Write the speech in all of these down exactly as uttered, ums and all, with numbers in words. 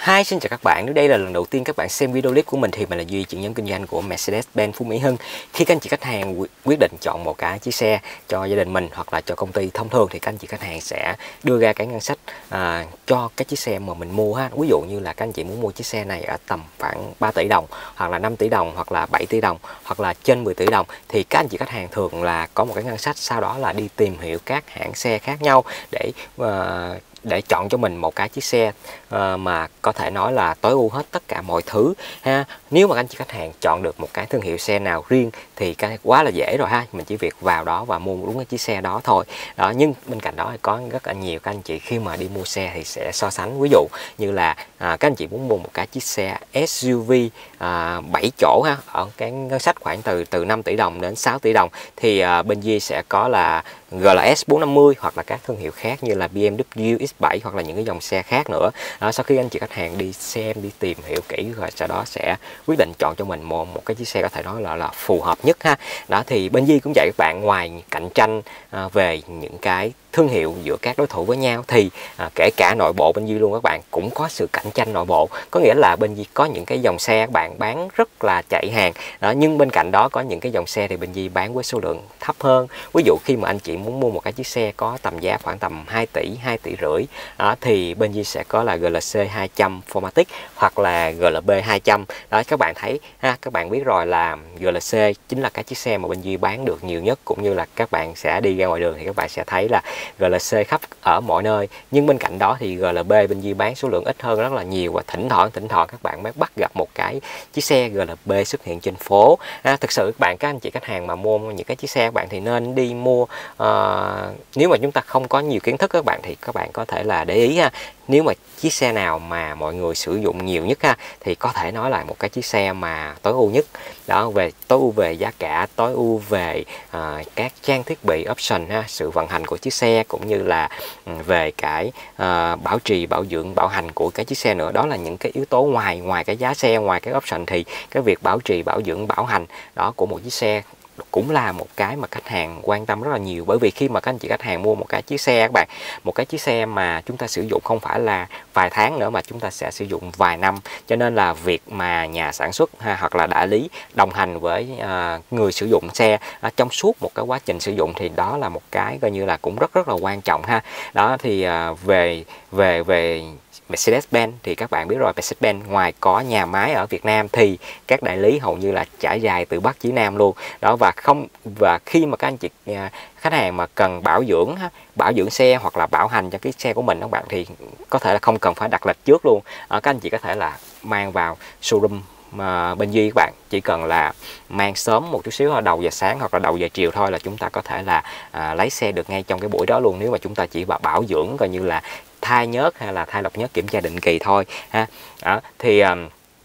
Hi, xin chào các bạn. Nếu đây là lần đầu tiên các bạn xem video clip của mình thì mình là Duy, trưởng nhóm kinh doanh của Mercedes-Benz Phú Mỹ Hưng. Khi các anh chị khách hàng quyết định chọn một cái chiếc xe cho gia đình mình hoặc là cho công ty, thông thường thì các anh chị khách hàng sẽ đưa ra cái ngân sách à, cho cái chiếc xe mà mình mua ha. Ví dụ như là các anh chị muốn mua chiếc xe này ở tầm khoảng ba tỷ đồng, hoặc là năm tỷ đồng, hoặc là bảy tỷ đồng, hoặc là trên mười tỷ đồng, thì các anh chị khách hàng thường là có một cái ngân sách, sau đó là đi tìm hiểu các hãng xe khác nhau để uh, để chọn cho mình một cái chiếc xe uh, mà có thể nói là tối ưu hết tất cả mọi thứ ha. Nếu mà anh chị khách hàng chọn được một cái thương hiệu xe nào riêng thì cái quá là dễ rồi ha, mình chỉ việc vào đó và mua đúng cái chiếc xe đó thôi đó. Nhưng bên cạnh đó thì có rất là nhiều các anh chị khi mà đi mua xe thì sẽ so sánh, ví dụ như là à, các anh chị muốn mua một cái chiếc xe ét u vê à, bảy chỗ ha, ở cái ngân sách khoảng từ từ năm tỷ đồng đến sáu tỷ đồng thì à, bên Duy sẽ có là giê lờ ét bốn năm mươi hoặc là các thương hiệu khác như là bê em vê ích bảy hoặc là những cái dòng xe khác nữa đó. Sau khi anh chị khách hàng đi xem, đi tìm hiểu kỹ rồi sau đó sẽ quyết định chọn cho mình một, một cái chiếc xe có thể nói là là phù hợp nhất ha. Đó thì bên Duy cũng dạy các bạn, ngoài cạnh tranh à, về những cái thương hiệu giữa các đối thủ với nhau thì à, kể cả nội bộ bên Duy luôn các bạn cũng có sự cạnh tranh nội bộ. Có nghĩa là bên Duy có những cái dòng xe các bạn bán rất là chạy hàng đó, nhưng bên cạnh đó có những cái dòng xe thì bên Duy bán với số lượng thấp hơn. Ví dụ khi mà anh chị muốn mua một cái chiếc xe có tầm giá khoảng tầm hai tỷ, hai tỷ rưỡi đó, thì bên Duy sẽ có là giê lờ xê hai trăm Formatic hoặc là giê lờ bê hai trăm đó. Các bạn thấy ha, các bạn biết rồi là giê lờ xê chính là cái chiếc xe mà bên Duy bán được nhiều nhất, cũng như là các bạn sẽ đi ra ngoài đường thì các bạn sẽ thấy là giê lờ xê khắp ở mọi nơi. Nhưng bên cạnh đó thì giê lờ bê bên Duy bán số lượng ít hơn rất là nhiều, và thỉnh thoảng thỉnh thoảng các bạn mới bắt gặp một cái chiếc xe giê lờ bê xuất hiện trên phố. À, thực sự các bạn, các anh chị khách hàng mà mua những cái chiếc xe các bạn thì nên đi mua uh, nếu mà chúng ta không có nhiều kiến thức các bạn thì các bạn có thể là để ý ha. Nếu mà chiếc xe nào mà mọi người sử dụng nhiều nhất ha thì có thể nói là một cái chiếc xe mà tối ưu nhất đó, về tối ưu về giá cả, tối ưu về uh, các trang thiết bị option ha, sự vận hành của chiếc xe, cũng như là về cái uh, bảo trì, bảo dưỡng, bảo hành của cái chiếc xe nữa. Đó là những cái yếu tố ngoài ngoài cái giá xe, ngoài cái option thì cái việc bảo trì, bảo dưỡng, bảo hành đó của một chiếc xe cũng là một cái mà khách hàng quan tâm rất là nhiều. Bởi vì khi mà các anh chị khách hàng mua một cái chiếc xe các bạn, một cái chiếc xe mà chúng ta sử dụng không phải là vài tháng nữa mà chúng ta sẽ sử dụng vài năm, cho nên là việc mà nhà sản xuất ha, hoặc là đại lý đồng hành với uh, người sử dụng xe uh, trong suốt một cái quá trình sử dụng thì đó là một cái coi như là cũng rất rất là quan trọng ha. Đó thì uh, về về về Mercedes-Benz thì các bạn biết rồi, Mercedes-Benz ngoài có nhà máy ở Việt Nam thì các đại lý hầu như là trải dài từ Bắc chí Nam luôn đó. Và không và khi mà các anh chị khách hàng mà cần bảo dưỡng bảo dưỡng xe hoặc là bảo hành cho cái xe của mình các bạn thì có thể là không cần phải đặt lịch trước luôn. Các anh chị có thể là mang vào showroom mà bên Duy, các bạn chỉ cần là mang sớm một chút xíu là đầu giờ sáng hoặc là đầu giờ chiều thôi là chúng ta có thể là à, lấy xe được ngay trong cái buổi đó luôn, nếu mà chúng ta chỉ bảo bảo dưỡng coi như là thay nhớt hay là thay lọc nhớt, kiểm tra định kỳ thôi ha. Đó, thì à,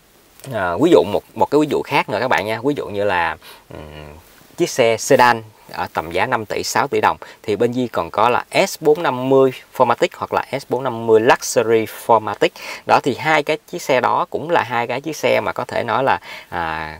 à, ví dụ một một cái ví dụ khác nữa các bạn nha, ví dụ như là um, chiếc xe sedan ở tầm giá năm tỷ, sáu tỷ đồng thì bên Duy còn có là ét bốn năm mươi Formatic hoặc là ét bốn năm mươi Luxury Formatic đó. Thì hai cái chiếc xe đó cũng là hai cái chiếc xe mà có thể nói là à,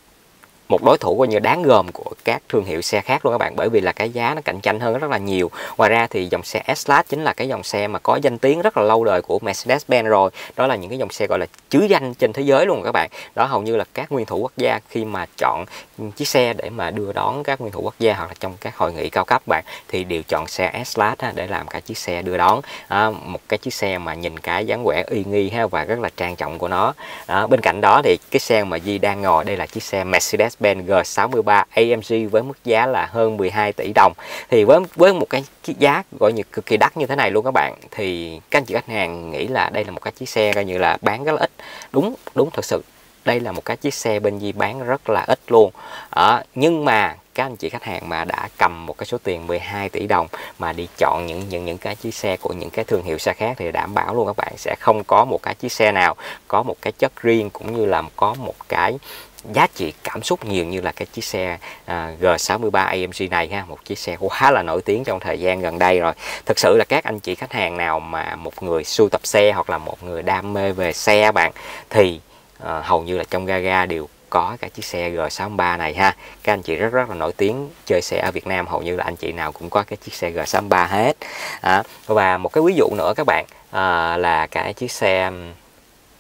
một đối thủ coi như đáng gờm của các thương hiệu xe khác luôn các bạn, bởi vì là cái giá nó cạnh tranh hơn rất là nhiều. Ngoài ra thì dòng xe S-Class chính là cái dòng xe mà có danh tiếng rất là lâu đời của Mercedes-Benz rồi, đó là những cái dòng xe gọi là chứ danh trên thế giới luôn các bạn. Đó, hầu như là các nguyên thủ quốc gia khi mà chọn chiếc xe để mà đưa đón các nguyên thủ quốc gia hoặc là trong các hội nghị cao cấp bạn thì đều chọn xe S-Class để làm cái chiếc xe đưa đón. À, một cái chiếc xe mà nhìn cái dáng vẻ uy nghi ha và rất là trang trọng của nó. À, bên cạnh đó thì cái xe mà Duy đang ngồi đây là chiếc xe Mercedes Benz G sáu mươi ba a em giê với mức giá là hơn mười hai tỷ đồng. Thì với với một cái giá gọi như cực kỳ đắt như thế này luôn các bạn, thì các anh chị khách hàng nghĩ là đây là một cái chiếc xe coi như là bán rất là ít. Đúng đúng thật sự đây là một cái chiếc xe bên Duy bán rất là ít luôn. À, nhưng mà các anh chị khách hàng mà đã cầm một cái số tiền mười hai tỷ đồng mà đi chọn những những những cái chiếc xe của những cái thương hiệu xe khác thì đảm bảo luôn các bạn sẽ không có một cái chiếc xe nào có một cái chất riêng cũng như là có một cái giá trị cảm xúc nhiều như là cái chiếc xe à, G sáu mươi ba a em giê này ha, một chiếc xe quá là nổi tiếng trong thời gian gần đây rồi. Thực sự là các anh chị khách hàng nào mà một người sưu tập xe hoặc là một người đam mê về xe bạn thì à, hầu như là trong gara đều có cái chiếc xe G sáu mươi ba này ha. Các anh chị rất rất là nổi tiếng chơi xe ở Việt Nam, hầu như là anh chị nào cũng có cái chiếc xe G sáu mươi ba hết. À, và một cái ví dụ nữa các bạn à, là cái chiếc xe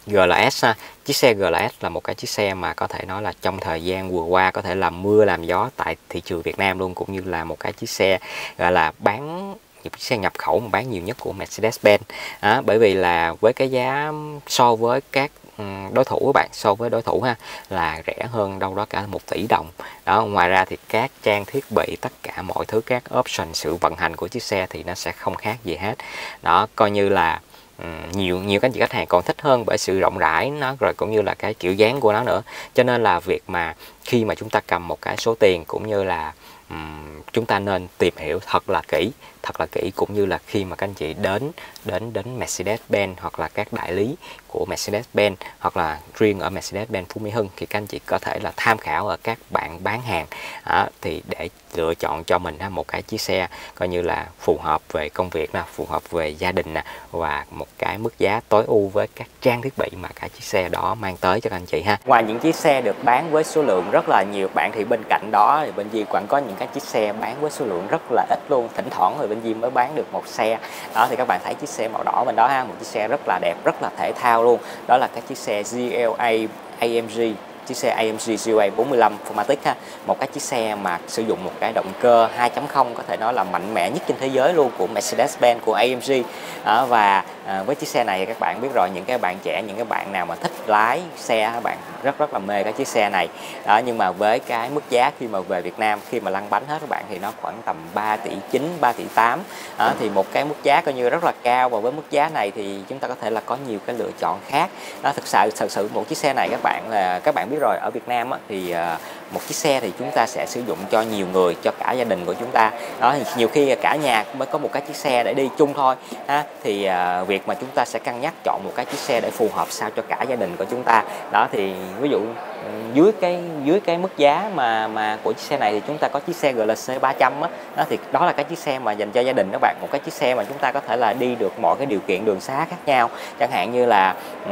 giê lờ ét ha. Chiếc xe giê lờ ét là một cái chiếc xe mà có thể nói là trong thời gian vừa qua có thể làm mưa làm gió tại thị trường Việt Nam luôn, cũng như là một cái chiếc xe gọi là bán những chiếc xe nhập khẩu mà bán nhiều nhất của Mercedes-Benz. À, bởi vì là với cái giá so với các đối thủ các bạn, so với đối thủ ha, là rẻ hơn đâu đó cả một tỷ đồng. Đó, ngoài ra thì các trang thiết bị, tất cả mọi thứ, các option, sự vận hành của chiếc xe thì nó sẽ không khác gì hết. Đó, coi như là um, nhiều nhiều các anh chị khách hàng còn thích hơn bởi sự rộng rãi nó, rồi cũng như là cái kiểu dáng của nó nữa. Cho nên là việc mà khi mà chúng ta cầm một cái số tiền cũng như là um, chúng ta nên tìm hiểu thật là kỹ, thật là kỹ cũng như là khi mà các anh chị đến đến đến Mercedes-Benz hoặc là các đại lý của Mercedes-Benz hoặc là riêng ở Mercedes-Benz Phú Mỹ Hưng thì các anh chị có thể là tham khảo ở các bạn bán hàng à, thì để lựa chọn cho mình một cái chiếc xe coi như là phù hợp về công việc nè, phù hợp về gia đình nè, và một cái mức giá tối ưu với các trang thiết bị mà cái chiếc xe đó mang tới cho các anh chị ha. Ngoài những chiếc xe được bán với số lượng rất là nhiều bạn thì bên cạnh đó thì bên Di còn có những cái chiếc xe bán với số lượng rất là ít luôn, thỉnh thoảng thì bên Di mới bán được một xe. Đó thì các bạn thấy chiếc xe màu đỏ bên đó ha, một chiếc xe rất là đẹp, rất là thể thao luôn. Đó là cái chiếc xe giê lờ a a em giê, chiếc xe a em giê giê lờ a bốn mươi lăm Formatic ha, một cái chiếc xe mà sử dụng một cái động cơ hai chấm không có thể nói là mạnh mẽ nhất trên thế giới luôn của Mercedes-Benz, của a em giê. À, và à, với chiếc xe này các bạn biết rồi, những cái bạn trẻ, những cái bạn nào mà thích lái xe các bạn rất rất là mê cái chiếc xe này. Đó, nhưng mà với cái mức giá khi mà về Việt Nam, khi mà lăn bánh hết các bạn thì nó khoảng tầm ba tỷ chín, ba tỷ tám. À, thì một cái mức giá coi như rất là cao, và với mức giá này thì chúng ta có thể là có nhiều cái lựa chọn khác. Đó, thực sự thật sự một chiếc xe này các bạn là các bạn biết rồi, ở Việt Nam á, thì uh, một chiếc xe thì chúng ta sẽ sử dụng cho nhiều người, cho cả gia đình của chúng ta. Đó, thì nhiều khi cả nhà mới có một cái chiếc xe để đi chung thôi ha, thì uh, việc mà chúng ta sẽ cân nhắc chọn một cái chiếc xe để phù hợp sao cho cả gia đình của chúng ta. Đó thì ví dụ dưới cái dưới cái mức giá mà mà của chiếc xe này thì chúng ta có chiếc xe giê lờ xê ba trăm á. Đó thì đó là cái chiếc xe mà dành cho gia đình các bạn, một cái chiếc xe mà chúng ta có thể là đi được mọi cái điều kiện đường xá khác nhau, chẳng hạn như là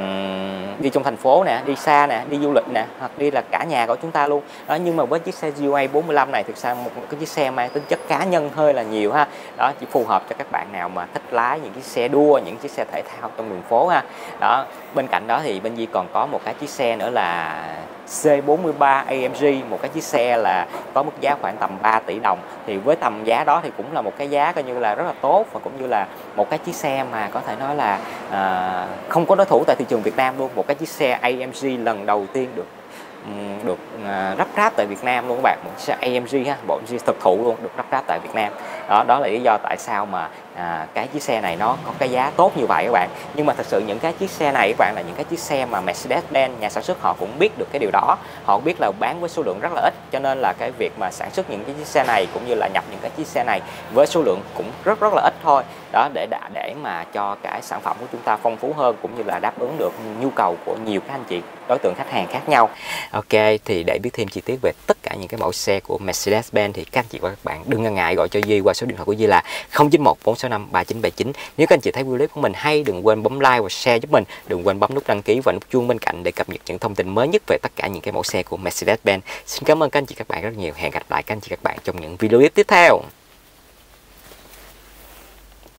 um, đi trong thành phố nè, đi xa nè, đi du lịch nè, hoặc đi là cả nhà của chúng ta luôn. Đó, nhưng mà với chiếc xe giê lờ a bốn mươi lăm này thực ra một cái chiếc xe mang tính chất cá nhân hơi là nhiều ha. Đó, chỉ phù hợp cho các bạn nào mà thích lái những chiếc xe đua, những chiếc xe thể thao trong đường phố ha. Đó, bên cạnh đó thì bên Di còn có một cái chiếc xe nữa là xê bốn mươi ba a em giê, một cái chiếc xe là có mức giá khoảng tầm ba tỷ đồng. Thì với tầm giá đó thì cũng là một cái giá coi như là rất là tốt, và cũng như là một cái chiếc xe mà có thể nói là à, không có đối thủ tại thị trường Việt Nam luôn. Một cái chiếc xe a em giê lần đầu tiên được được uh, lắp ráp tại Việt Nam luôn các bạn, một chiếc xe a em giê ha, bộ a em giê thực thụ luôn, được lắp ráp tại Việt Nam. Đó, đó là lý do tại sao mà à, cái chiếc xe này nó có cái giá tốt như vậy các bạn. Nhưng mà thật sự những cái chiếc xe này các bạn là những cái chiếc xe mà Mercedes-Benz nhà sản xuất họ cũng biết được cái điều đó, họ biết là bán với số lượng rất là ít, cho nên là cái việc mà sản xuất những cái chiếc xe này cũng như là nhập những cái chiếc xe này với số lượng cũng rất rất là ít thôi. Đó, để để mà cho cái sản phẩm của chúng ta phong phú hơn, cũng như là đáp ứng được nhu cầu của nhiều các anh chị đối tượng khách hàng khác nhau. Ok, thì để biết thêm chi tiết về tất cả những cái mẫu xe của Mercedes-Benz thì các anh chị và các bạn đừng ngần ngại gọi cho Di qua số điện thoại của Di là không chín một bốn sáu năm ba chín bảy chín. Nếu các anh chị thấy video clip của mình hay, đừng quên bấm like và share giúp mình, đừng quên bấm nút đăng ký và nút chuông bên cạnh để cập nhật những thông tin mới nhất về tất cả những cái mẫu xe của Mercedes-Benz. Xin cảm ơn các anh chị các bạn rất nhiều. Hẹn gặp lại các anh chị các bạn trong những video clip tiếp theo.